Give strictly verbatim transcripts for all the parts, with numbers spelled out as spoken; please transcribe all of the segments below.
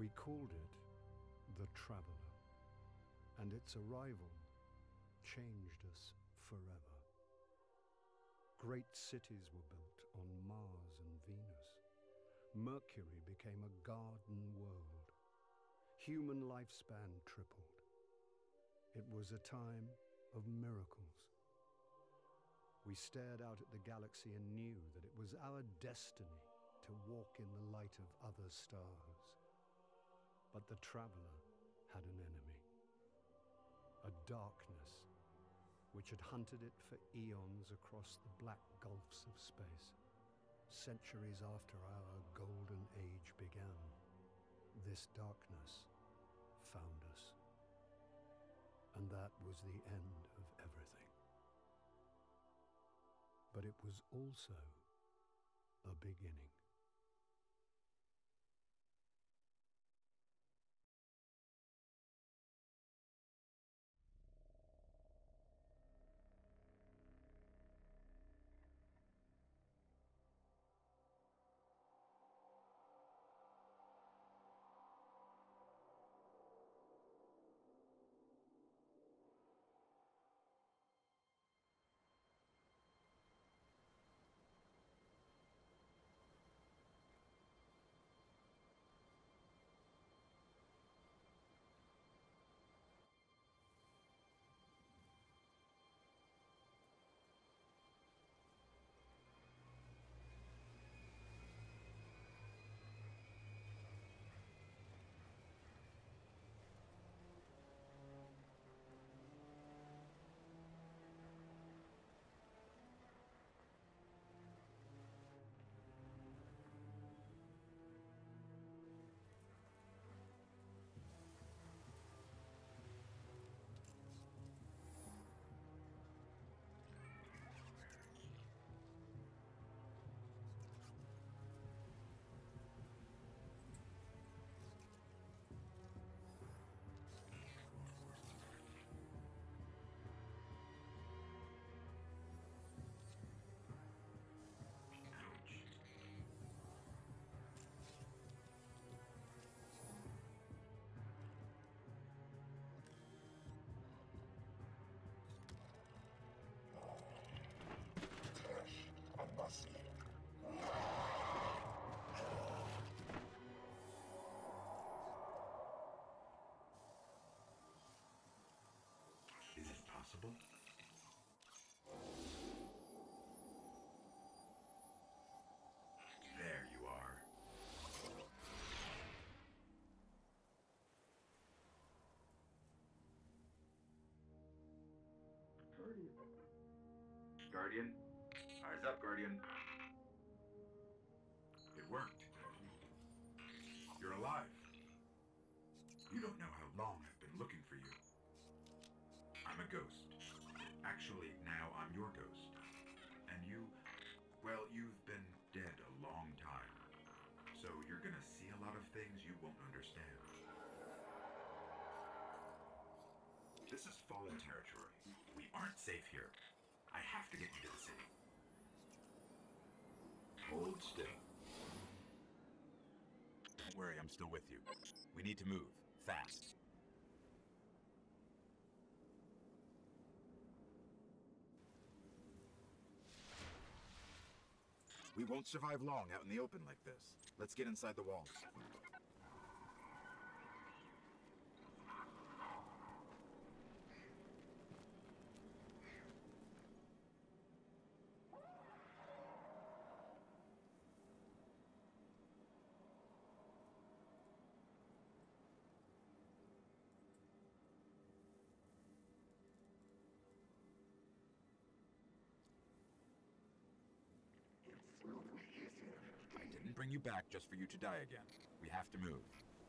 We called it the Traveler, and its arrival changed us forever. Great cities were built on Mars and Venus. Mercury became a garden world. Human lifespan tripled. It was a time of miracles. We stared out at the galaxy and knew that it was our destiny to walk in the light of other stars. But the Traveler had an enemy, a darkness which had hunted it for eons across the black gulfs of space. Centuries after our golden age began, this darkness found us. And that was the end of everything. But it was also the beginning. Is it possible? There you are. Guardian. Guardian? Eyes up, Guardian. It worked. You're alive. You don't know how long I've been looking for you. I'm a ghost. Actually, now I'm your ghost. And you, well, you've been dead a long time. So you're gonna see a lot of things you won't understand. This is fallen territory. We aren't safe here. I have to get you to the city. Hold still. Don't worry, I'm still with you. We need to move, fast. We won't survive long out in the open like this. Let's get inside the walls. I didn't bring you back just for you to die again. We have to move.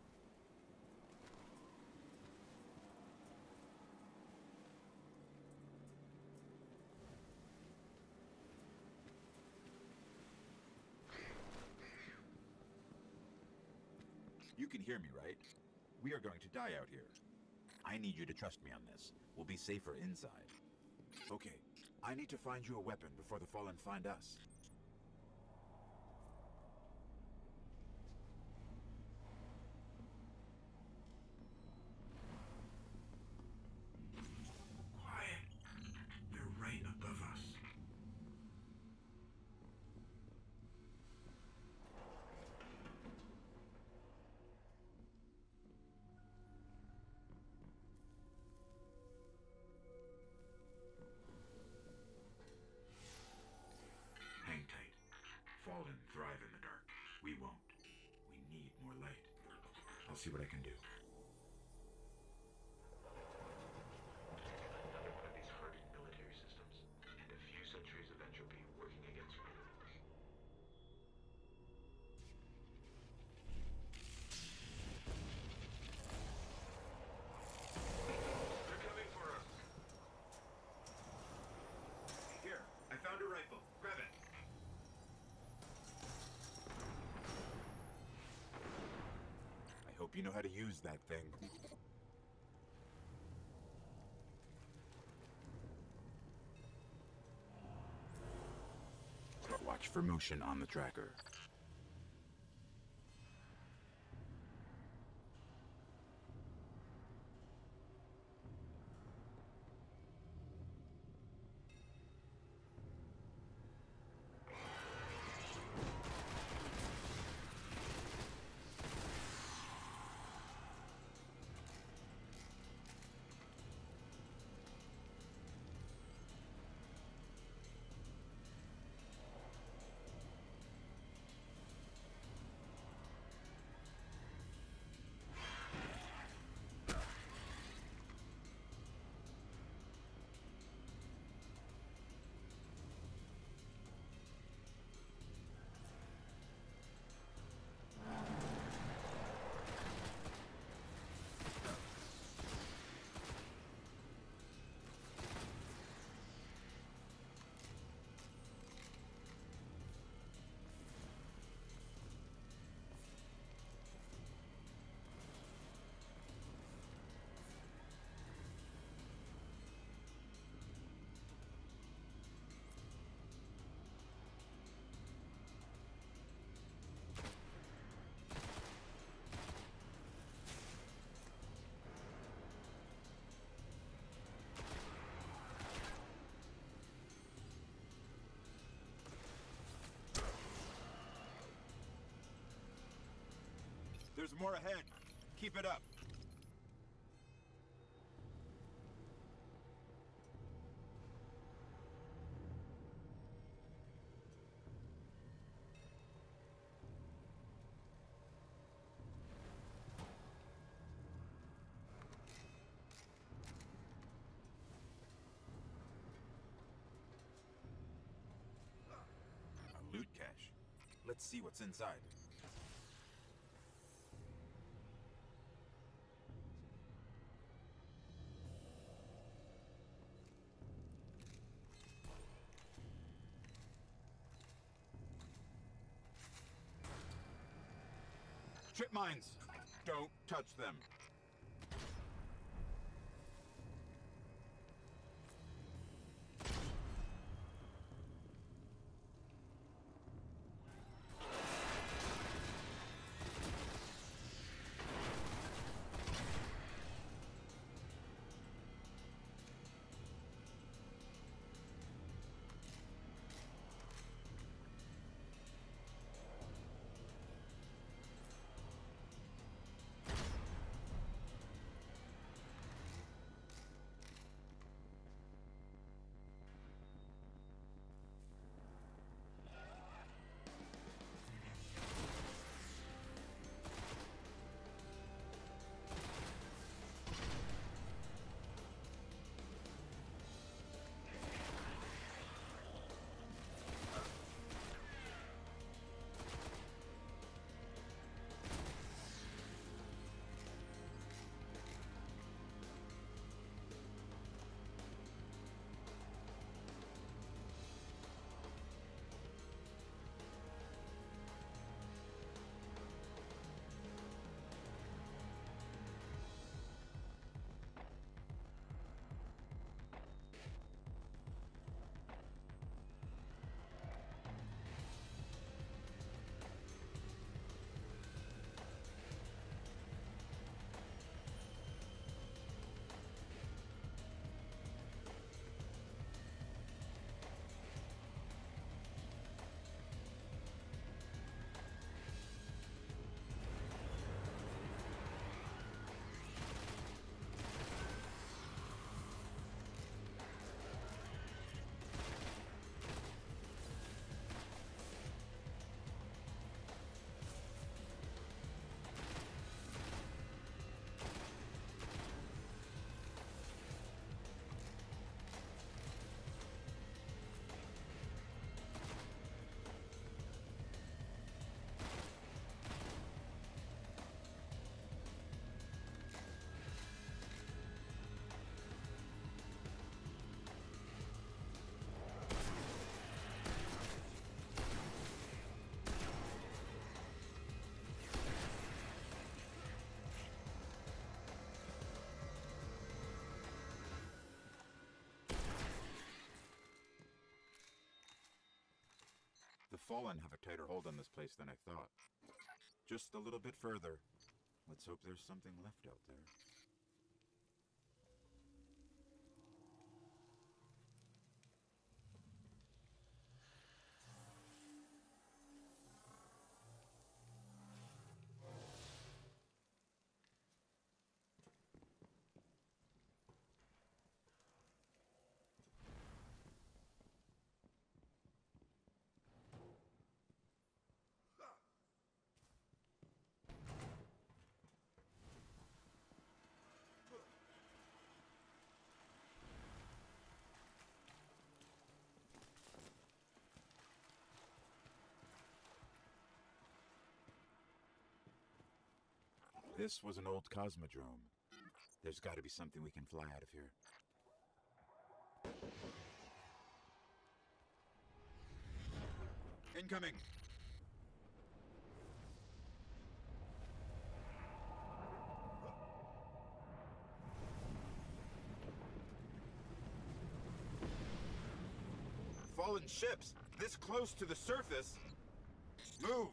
You can hear me, right? We are going to die out here. I need you to trust me on this. We'll be safer inside. Okay, I need to find you a weapon before the Fallen find us. see what I can do. Another one of these hardened military systems, and a few centuries of entropy working against me. They're coming for us. Here, I found a rifle. Grab it. I hope you know how to use that thing. Watch for motion on the tracker. There's more ahead. Keep it up. A loot cache. Let's see what's inside. Trip mines! Don't touch them. Fallen have a tighter hold on this place than I thought. Just a little bit further. Let's hope there's something left out there. This was an old cosmodrome. There's got to be something we can fly out of here. Incoming! Fallen ships! This close to the surface! Move!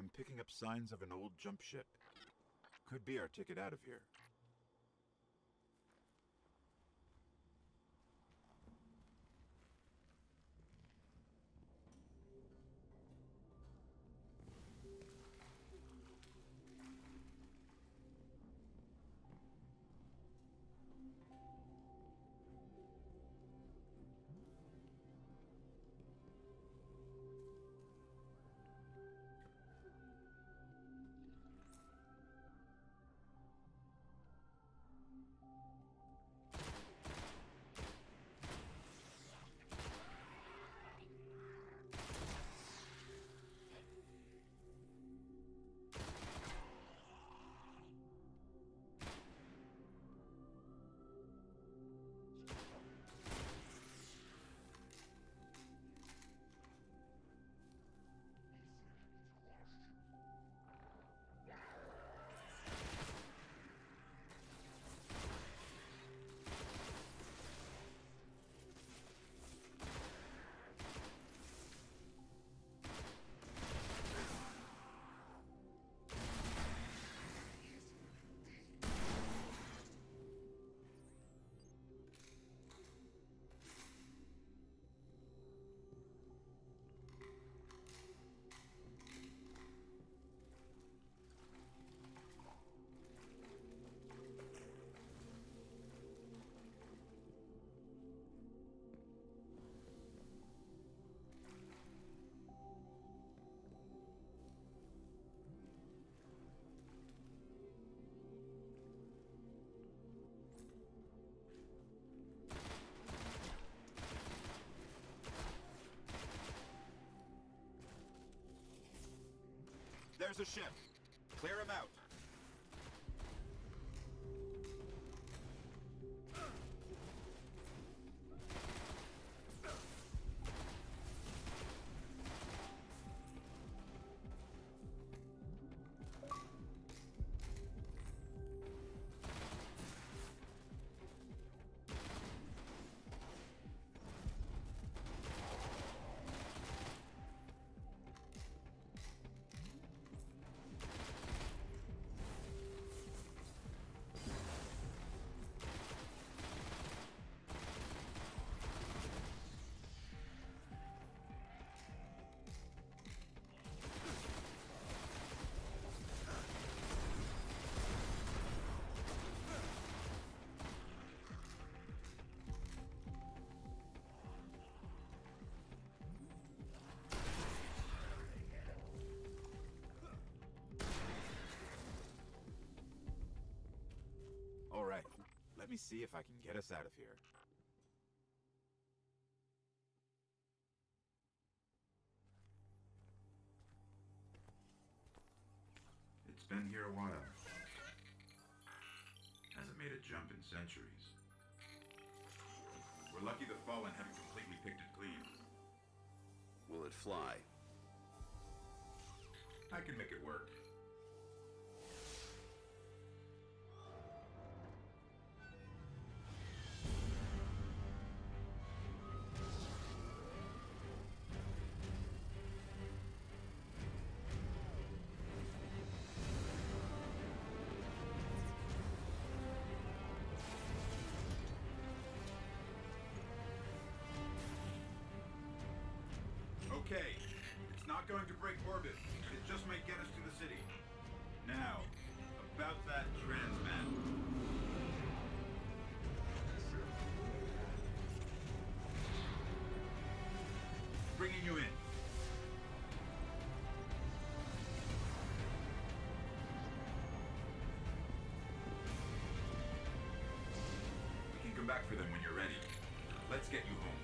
I'm picking up signs of an old jump ship. Could be our ticket out of here. There's a ship. Clear him out. All right, let me see if I can get us out of here. It's been here a while. Hasn't made a jump in centuries. We're lucky the Fallen haven't completely picked it clean. Will it fly? I can make it work. Okay, it's not going to break orbit. It just might get us to the city. Now, about that transmat. Bringing you in. We can come back for them when you're ready. Let's get you home.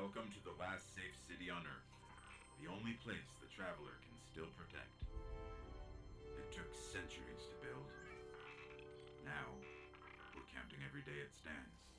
Welcome to the last safe city on Earth. The only place the Traveler can still protect. It took centuries to build. Now, we're counting every day it stands.